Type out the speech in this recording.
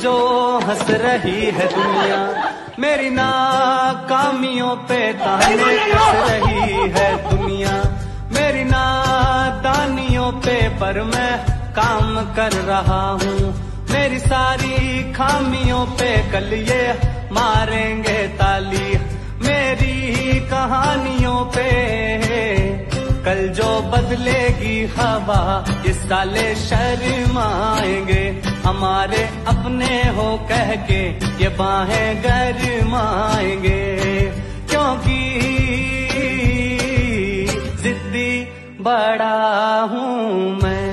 जो हंस रही है दुनिया, मेरी नाकामियों पे ताने कस रही है दुनिया, मेरी नादानियों पे पर मैं काम कर रहा हूँ, मेरी सारी खामियों पे कल ये मारेंगे ताली, मेरी कहानियों पे कल जो बदलेगी हवा, इस साले शर्माएंगे, हमारे अपने हो कह के ये बाहें गरमाएंगे, क्योंकि जिद्दी बड़ा हूँ मैं।